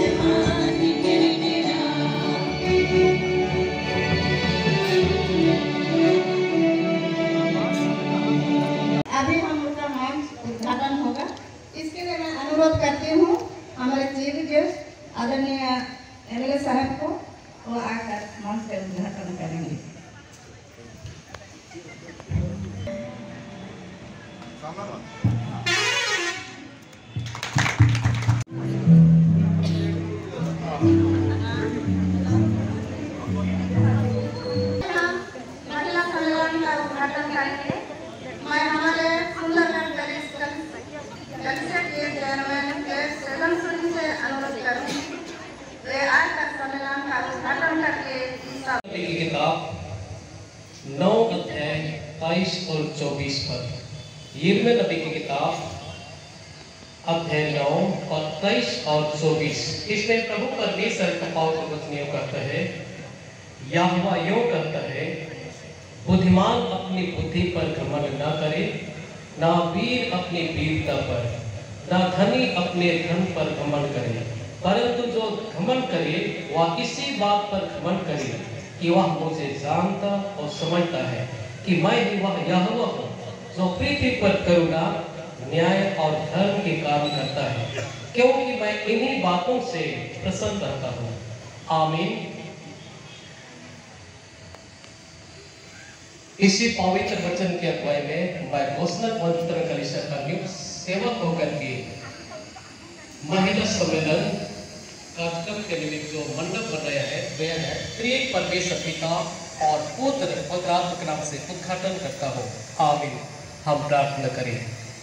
अभी हम लोग का मंच उद्घाटन होगा। इसके लिए मैं अनुरोध करती हूँ हमारे चीफ गेस्ट आदरणीय एमएलए साहब को, वो आकर मंच का उद्घाटन करेंगे। महिला सम्मेलन का उद्घाटन करेंगे। मैं हमारे सुंदरगढ़ कलिसिया के चेयरमैन के सेवन सुनी से अनुरोध करूँ वे आज तक सम्मेलन का उद्घाटन करके की किताब 9 अध्याय 23 और 24 पर, यिर्मयाह नबी की किताब अध्याय 9 और 23 और 24, इसमें प्रभु परमेश्वर का पवित्र वचन यूं कहता है, यहोवा यूं कहता है, बुद्धिमान अपनी बुद्धि पर घमंड न करे, ना वीर अपनी वीरता पर, ना धनी अपने धन पर घमंड करे, परंतु जो घमंड करे वह इसी बात पर घमंड करे कि वह मुझे जानता और समझता है कि मैं ही वह यहोवा हूँ जो पृथ्वी पर करुणा, न्याय और धर्म के काम करता है, क्योंकि मैं इन्हीं बातों से प्रसन्न रहता हूँ। आमीन। इसी पवित्र वचन के अगुवाई में मैं घोषणा पवित्र कलिसिया का नियुक्त सेवक होकर के महिला सम्मेलन कार्यक्रम के निमित्त जो मंडप बनाया है वह है त्रिएक परमेश्वर पिता और पुत्र पवित्र आत्मा के नाम से उद्घाटन करता हूँ। आमीन। हम प्रार्थना करें।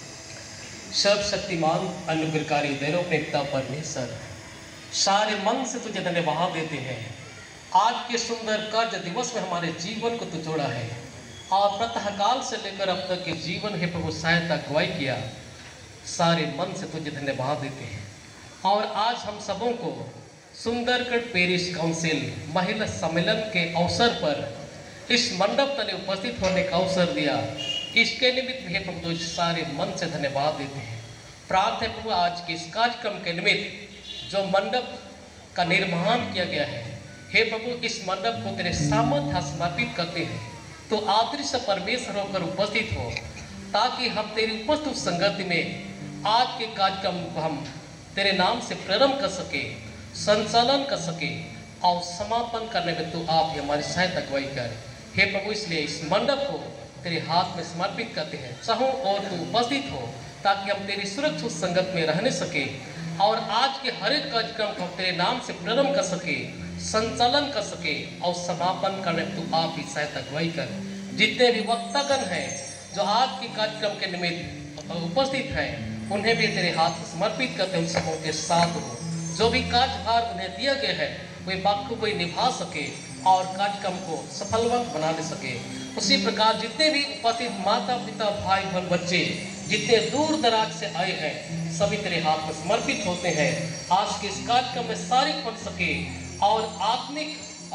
सर्वशक्तिमान अनुग्रहकारी दैरो पिता परमेश्वर, सारे मन से तुझे धन्यवाद देते हैं। आज के सुंदर कार्य दिवस में हमारे जीवन को तू जोड़ा है और प्रातःकाल से लेकर अब तक के जीवन है प्रभु सहायता अगुवाई किया। सारे मन से तुझे धन्यवाद देते हैं। और आज हम सबों को सुंदरगढ़ पेरिश काउंसिल महिला सम्मेलन के अवसर पर इस मंडप तले उपस्थित होने का अवसर दिया, इसके निमित्त भी प्रभु तुझे सारे मन से धन्यवाद देते हैं। प्रार्थना प्रभु आज के इस कार्यक्रम के निमित्त जो मंडप का निर्माण किया गया है, हे प्रभु इस मंडप को तेरे सामर्थ्य समर्पित करते हैं, तो आदर्श परमेश्वर होकर उपस्थित हो, ताकि हम तेरी उपस्थित संगति में आज के कार्यक्रम को हम तेरे नाम से प्रारंभ कर सके, संचालन कर सके और समापन करने में तू आप हमारी सहायता अगुवाई कर। हे प्रभु इसलिए इस मंडप को तेरे हाथ में समर्पित करते हैं, चाहो और तू उपस्थित हो, ताकि हम तेरी सुरक्षित संगत में रहने सके और आज के हर एक कार्यक्रम को तेरे नाम से प्रारंभ कर सके, संचालन कर सके और समापन करने में तू आप ही सहायता अगुवाई कर। जितने भी वक्तागण हैं जो आज के कार्यक्रम के निमित्त उपस्थित हैं, उन्हें भी तेरे हाथ समर्पित करते हैं, उन सबों के साथ हो। जो भी कार्यभार उन्हें दिया गया है वे बखूबी निभा सके और कार्यक्रम को सफलवंत बना ले सके। उसी प्रकार जितने भी उपस्थित माता पिता भाई बहन बच्चे जितने दूर दराज से आए हैं, सभी तेरे हाथ में समर्पित होते हैं। आज के इस कार्यक्रम में शारीरिक बन सके और आत्मिक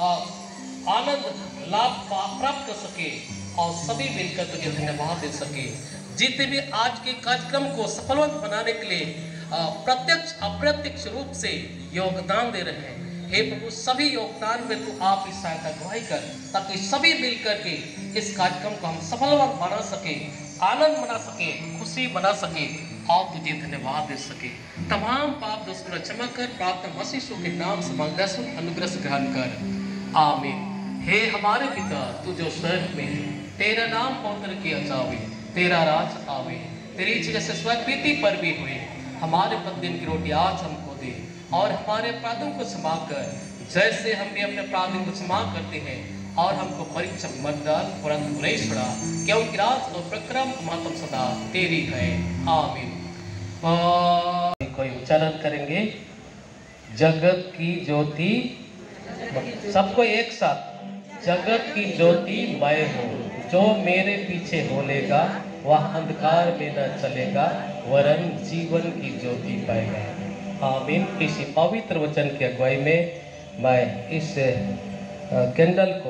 आनंद लाभ प्राप्त कर सके और सभी मिलकर तुझे धन्यवाद दे सके। जितने भी आज के कार्यक्रम को सफलवंत बनाने के लिए प्रत्यक्ष अप्रत्यक्ष रूप से योगदान दे रहे हैं, हे प्रभु सभी योगदान में तू आप इस सहायता अगुवाई कर, ताकि सभी मिलकर के इस कार्यक्रम को हम सफलवंत बना सके, आनंद बना सके, खुशी बना सके और तुझे धन्यवाद दे सके। तमाम पाप दोष को क्षमा कर, प्रार्थना मसीह यीशु के नाम से मांगता हूं, अनुग्रह से ग्रहण कर। आमीन। हे हमारे पिता तू जो स्वर्ग में है, तेरा नाम पवित्र किया जावे, तेरा राज आवे, तेरी इच्छा जैसे स्वर्ग पृथ्वी पर भी हुई। हमारे प्रतिदिन की रोटी आज हमको दे और हमारे अपराधों को क्षमा कर, जैसे हम भी अपने अपराधों को क्षमा करते हैं, और हमको परीक्षा में मत डाल परंतु नहीं छुड़ा, क्योंकि राज और प्रक्रम मातम सदा तेरी है। आमीन। कोई उच्चारण करेंगे। जगत की ज्योति, सबको एक साथ, जगत की ज्योति मैं हूँ, जो मेरे पीछे बोलेगा वह अंधकार में न चलेगा वरन जीवन की ज्योति पाएगा। आमीन। इसी पवित्र वचन की अगुवाई में मैं इस कैंडल को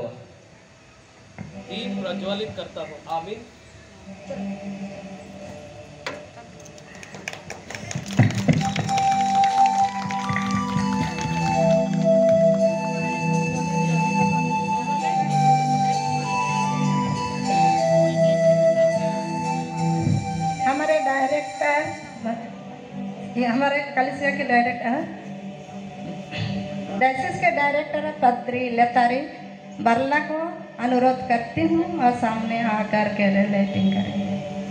दीप प्रज्वलित करता हूँ। आमीन। के डायरेक्टर पत्री लतारी बरला को अनुरोध करती हूँ और सामने आकर के लाइटिंग करेंगे।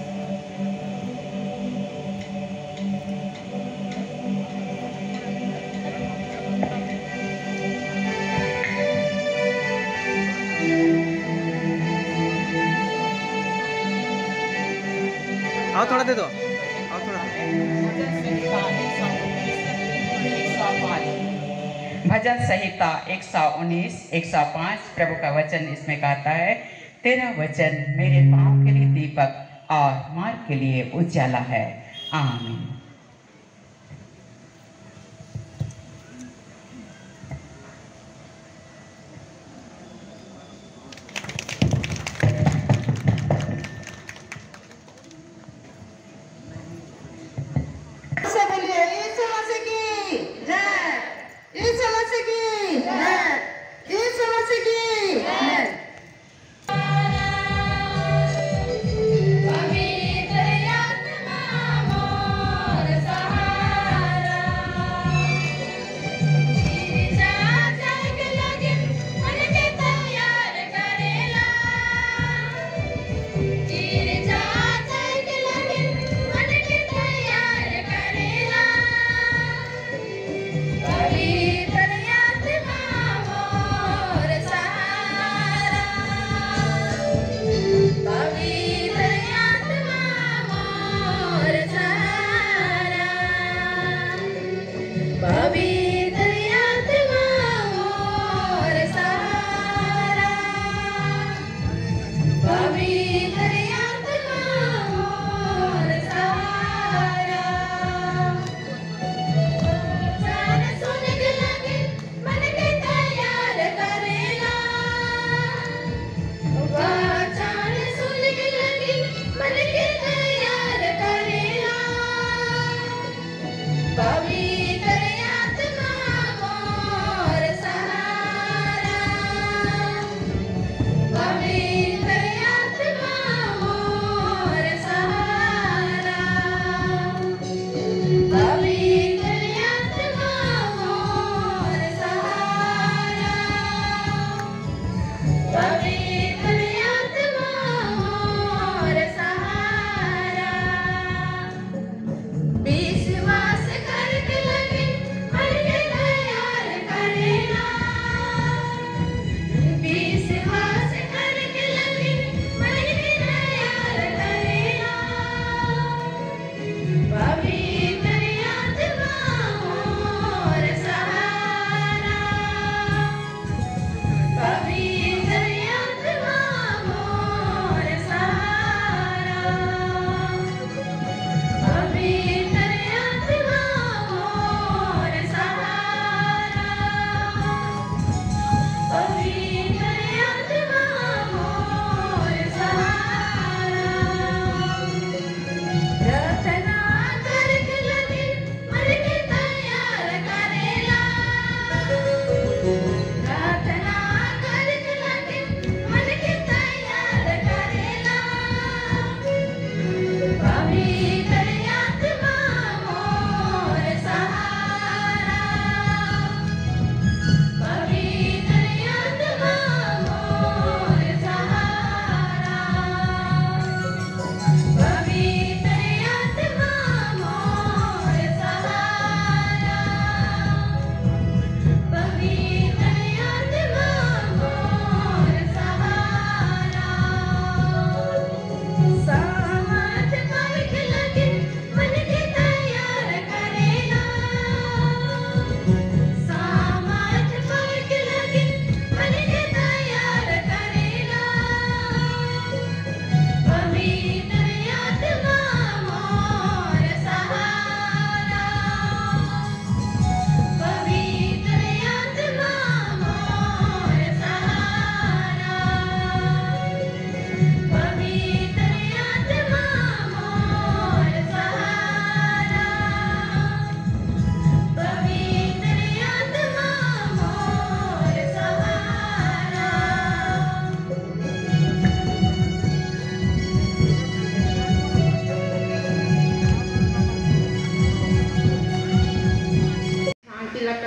आओ थोड़ा दे दो, आओ थोड़ा। भजन संहिता 119, 105 प्रभु का वचन इसमें कहता है, तेरा वचन मेरे पाँव के लिए दीपक और मार्ग के लिए उजाला है। आमीन।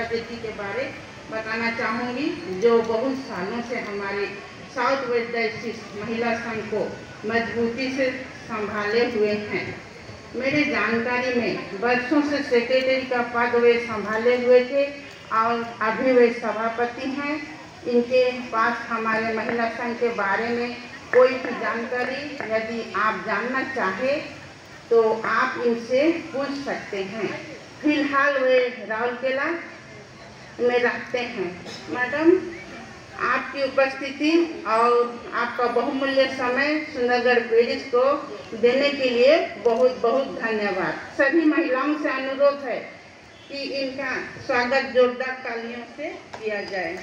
पद्धति के बारे बताना चाहूँगी, जो बहुत सालों से हमारे साउथ वेस्ट डायसिस महिला संघ को मजबूती से संभाले हुए हैं। मेरे जानकारी में वर्षों से सेक्रेटरी का पद वे संभाले हुए थे और अभी वे सभापति हैं। इनके पास हमारे महिला संघ के बारे में कोई भी जानकारी यदि आप जानना चाहे तो आप इनसे पूछ सकते हैं। फिलहाल वे राउरकेला में रखते हैं। मैडम, आपकी उपस्थिति और आपका बहुमूल्य समय सुंदरगढ़ पेरिस को देने के लिए बहुत बहुत धन्यवाद। सभी महिलाओं से अनुरोध है कि इनका स्वागत जोरदार तालियों से किया जाए।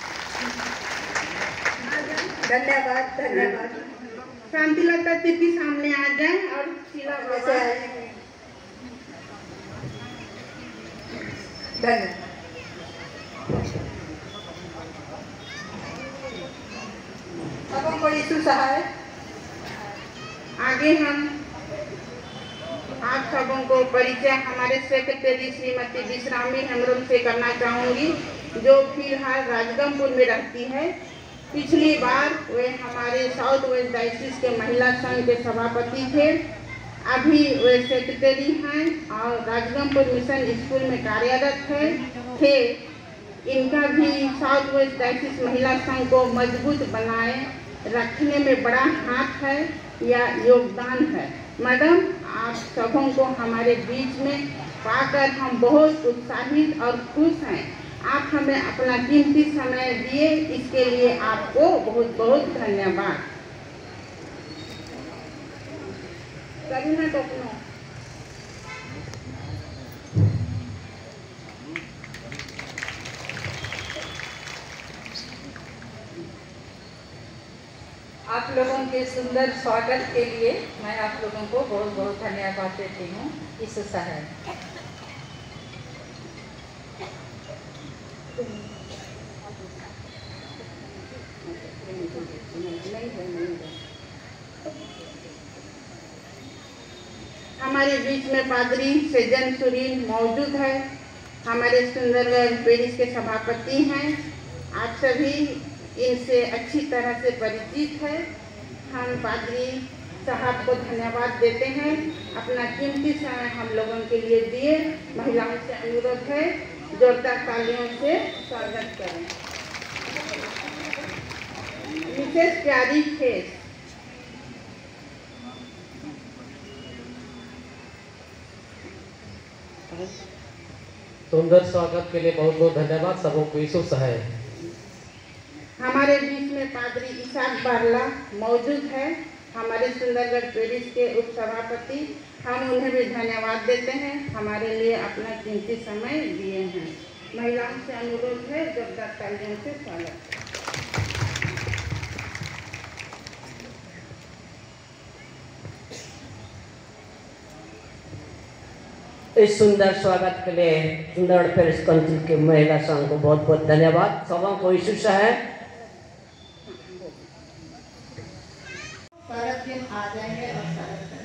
धन्यवाद धन्यवाद। शांतिलता दीदी सामने आ जाए और शीला बाबा। धन्यवाद। अब हमको यीशु सहाय। आगे हम आप सबों को परिचय हमारे सेक्रेटरी श्रीमती विश्रामी हेमरम से करना चाहूँगी, जो फिलहाल राजगंजपुर में रहती है। पिछली बार वे हमारे साउथ वेस्ट डायसिस के महिला संघ के सभापति थे। अभी वे सेक्रेटरी हैं और राजगंजपुर मिशन स्कूल में कार्यरत थे। इनका भी साउथ वेस्ट डायसिस महिला संघ को मजबूत बनाए रखने में बड़ा हाथ है या योगदान है। मैडम, आप सबों को हमारे बीच में पाकर हम बहुत उत्साहित और खुश हैं। आप हमें अपना कीमती समय दिए, इसके लिए आपको बहुत बहुत धन्यवाद। करीना टोकनो। आप लोगों के सुंदर स्वागत के लिए मैं आप लोगों को बहुत बहुत धन्यवाद देती हूँ। यीशु सहाय। हमारे बीच में पादरी सेजन सुरीन मौजूद है, हमारे सुंदरगढ़ पेरिस के सभापति हैं। आप सभी इनसे अच्छी तरह से परिचित है। हम पादरी साहब को धन्यवाद देते हैं, अपना कीमती समय हम लोगों के लिए दिए। महिलाओं से अनुरोध है, जोरदार तालियों से स्वागत करें। मिसेस प्यारी खेस। सुंदर स्वागत के लिए बहुत बहुत धन्यवाद। सबों को यीशु सहाय। हमारे बीच में पादरी इसाक बारला मौजूद है, हमारे सुंदरगढ़ पेरिस के उप सभापति। हम उन्हें भी धन्यवाद देते हैं, हमारे लिए अपना कीमती समय दिए हैं। महिलाओं से अनुरोध है, जोरदार तालियों से स्वागत। इस सुंदर स्वागत के लिए सुंदरगढ़ पेरिस काउंसिल के महिला संघ को बहुत बहुत धन्यवाद। सबों को यीशु सहाय। स्वागत दिन आ जाएंगे और स्वागत करें।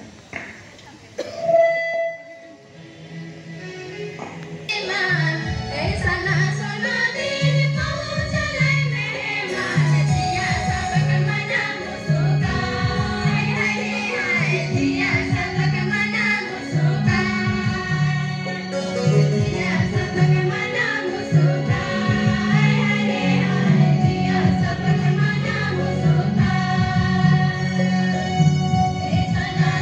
Sana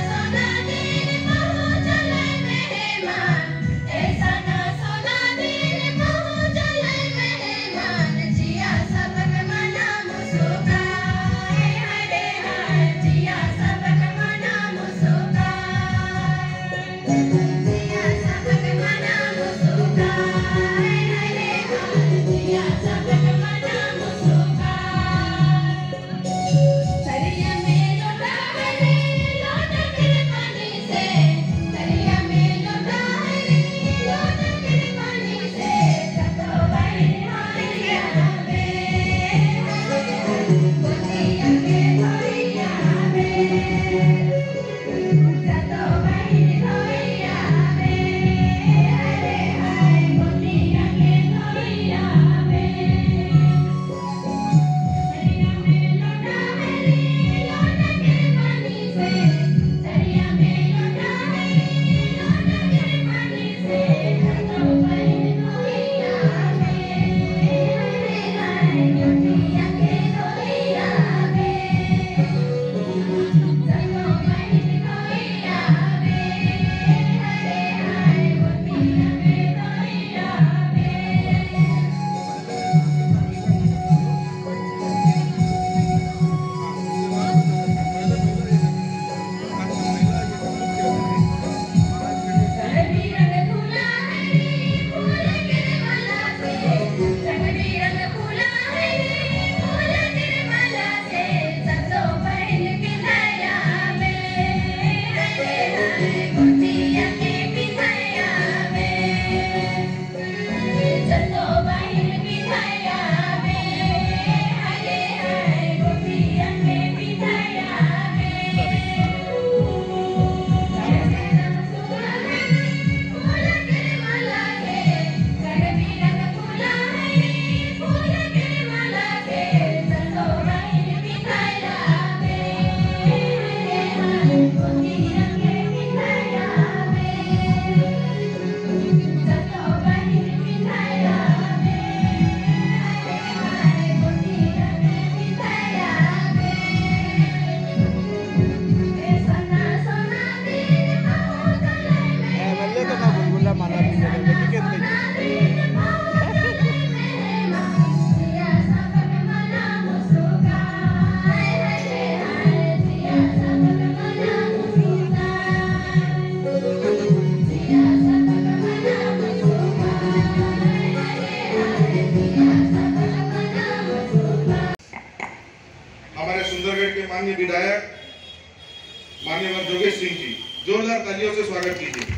सम्माननीय विधायक माननीय जोगेश सिंह जी, जोरदार तालियों से स्वागत कीजिए।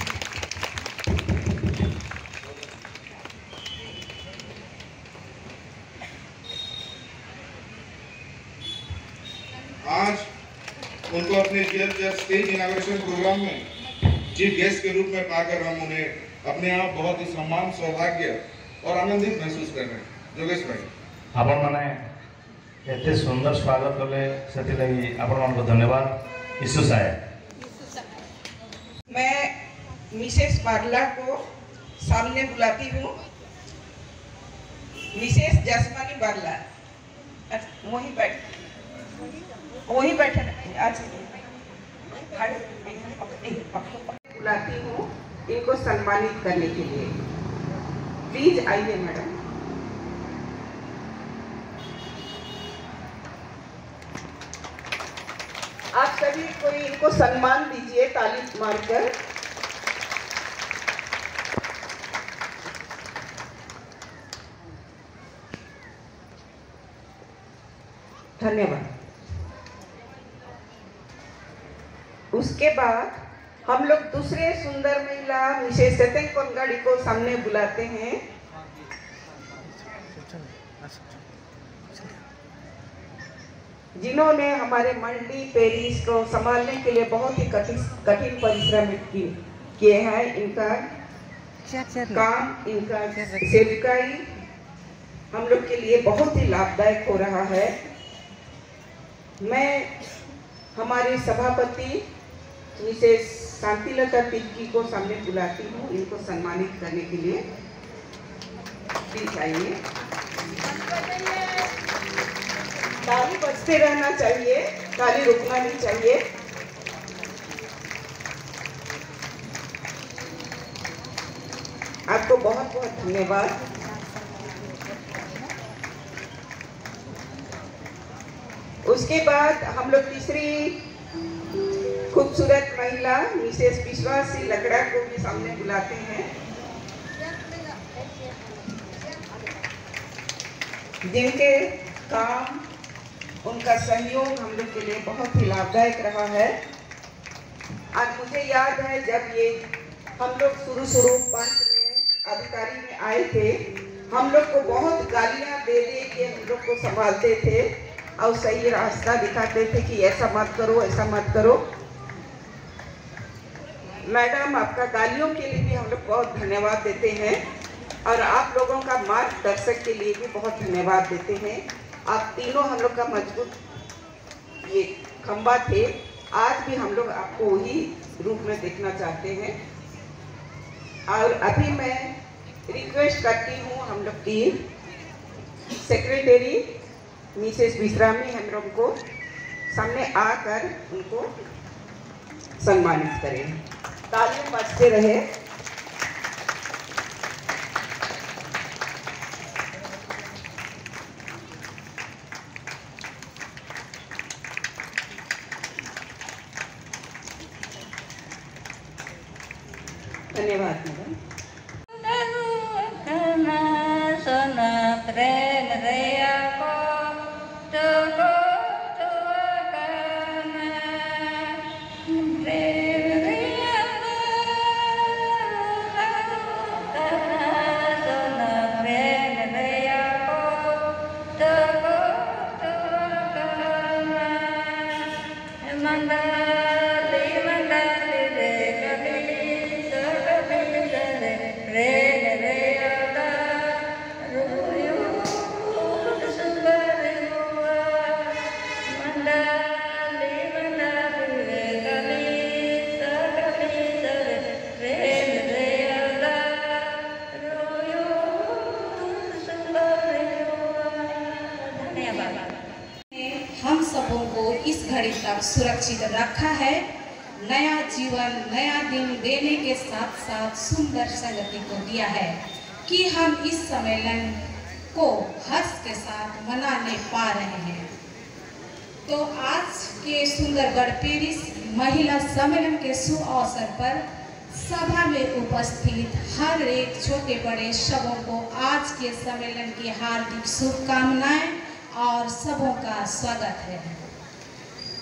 आज उनको अपने स्टेज इनॉग्रेशन प्रोग्राम में चीफ गेस्ट के रूप में पाकर हम उन्हें अपने आप बहुत ही सम्मान, सौभाग्य और आनंदित महसूस कर रहे हैं। जोगेश भाई, आपण माने एते सुंदर स्वागत कले सेति लगी आपण मान को धन्यवाद। ईसु साहेब, मैं मिसेस बारला को सामने बुलाती हूँ। मिसेस जसमानी बारला वही बैठे आज बुलाती हूँ इनको सम्मानित करने के लिए। प्लीज आइए मैडम। आप सभी कोई इनको सम्मान दीजिए ताली मारकर। धन्यवाद। उसके बाद हम लोग दूसरे सुंदर महिला मिसेस सतेंग कोंगाड़ी को सामने बुलाते हैं। जिन्होंने हमारे मंडी पेरिस को संभालने के लिए बहुत ही कठिन परिश्रम किए हैं। इनका काम, इनका सेविकाई हम लोग के लिए बहुत ही लाभदायक हो रहा है। मैं हमारे सभापति मिसेस शांतिलता तिर्की को सामने बुलाती हूँ इनको सम्मानित करने के लिए। प्लीज आइए। ताली बजते रहना चाहिए, ताली रुकना नहीं चाहिए। आपको बहुत बहुत धन्यवाद। उसके बाद हम लोग तीसरी खूबसूरत महिला मिसेस विश्वासी लकड़ा को भी सामने बुलाते हैं, जिनके काम, उनका सहयोग हम लोग के लिए बहुत ही लाभदायक रहा है। आज मुझे याद है जब ये हम लोग शुरू पंच में अधिकारी में आए थे, हम लोग को बहुत गालियां दे के हम लोग को संभालते थे और सही रास्ता दिखाते थे कि ऐसा मत करो, ऐसा मत करो। मैडम, आपका गालियों के लिए भी हम लोग बहुत धन्यवाद देते हैं और आप लोगों का मार्गदर्शक के लिए भी बहुत धन्यवाद देते हैं। आप तीनों हम लोग का मजबूत ये खंबा थे। आज भी हम लोग आपको वही रूप में देखना चाहते हैं। और अभी मैं रिक्वेस्ट करती हूँ हम लोग की सेक्रेटरी मिसेस विश्रामी हम लोग को सामने आकर उनको सम्मानित करें। तालियां बजते रहे। धन्यवाद मैडम। हम सबों को इस घड़ी तक सुरक्षित रखा है। नया जीवन, नया दिन देने के साथ साथ सुंदर संगति को दिया है कि हम इस सम्मेलन को हर्ष के साथ मनाने पा रहे हैं। तो आज के सुंदरगढ़ पेरिस महिला सम्मेलन के शुभ अवसर पर सभा में उपस्थित हर एक छोटे बड़े सबों को आज के सम्मेलन की हार्दिक शुभकामनाएं और सबों का स्वागत है।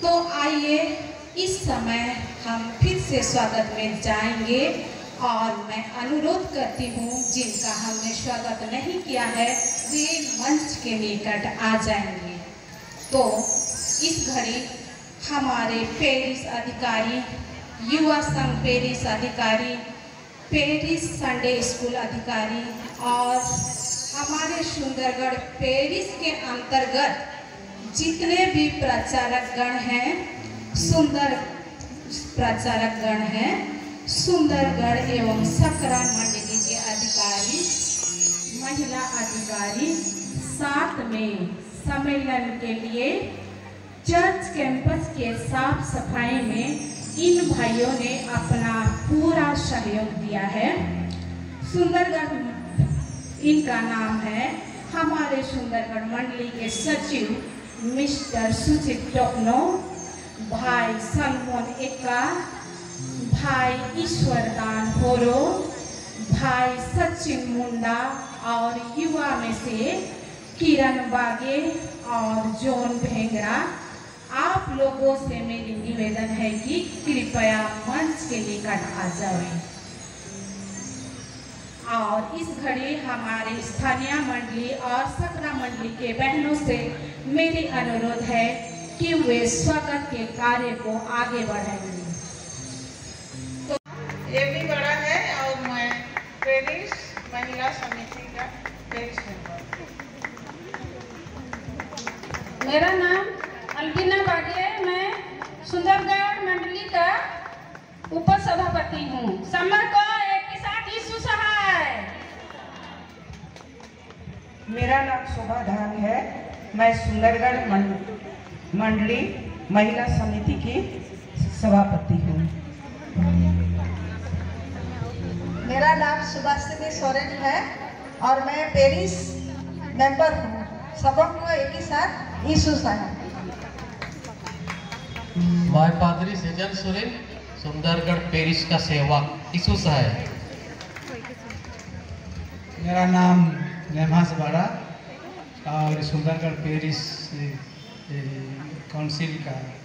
तो आइए इस समय हम फिर से स्वागत में जाएंगे और मैं अनुरोध करती हूँ जिनका हमने स्वागत नहीं किया है वे मंच के निकट आ जाएंगे। तो इस घड़ी हमारे पेरिस अधिकारी, युवा संघ पेरिस अधिकारी, पेरिस संडे स्कूल अधिकारी और हमारे सुंदरगढ़ पेरिस के अंतर्गत जितने भी प्रचारक गण हैं, सुंदर प्रचारक गण हैं, सुंदरगढ़ एवं सकरा मंडली के अधिकारी, महिला अधिकारी, साथ में सम्मेलन के लिए चर्च कैंपस के साफ सफाई में इन भाइयों ने अपना पूरा सहयोग दिया है। सुंदरगढ़ इनका नाम है। हमारे सुंदरगढ़ मंडली के सचिव मिस्टर सुचित टोकनो, भाई सलमोन एक्का, भाई ईश्वरदान होरो, भाई सचिन मुंडा और युवा में से किरण बागे और जॉन भेंगरा, आप लोगों से मेरी निवेदन है कि कृपया मंच के निकट आ जाएं। और इस घड़ी हमारे स्थानीय मंडली और सकरा मंडली के बहनों से मेरी अनुरोध है कि वे स्वागत के कार्य को आगे बढ़ाएंगे। तो ये भी बड़ा है और मैं पेरिस महिला समिति का पेरिस मेंबर। मेरा नाम अलबिना बागे, मैं सुंदरगढ़ मंडली का उपसभापति हूँ। समर को एक के साथ यीशु सहाय। मेरा नाम शोभा धान है, मैं सुंदरगढ़ मंडली महिला समिति की सभापति हूँ। मेरा नाम सुभाषिनी सोरेन है और मैं पेरिस मेंबर हूँ। सबको एक ही साथ यीशु सहाय। मैं पादरी सेजन सुरेन, सुंदरगढ़ पेरिस का सेवक, यीशु सहाय। मेरा नाम नेमास बाड़ा और सुंदरगढ़ पेरिस काउंसिल का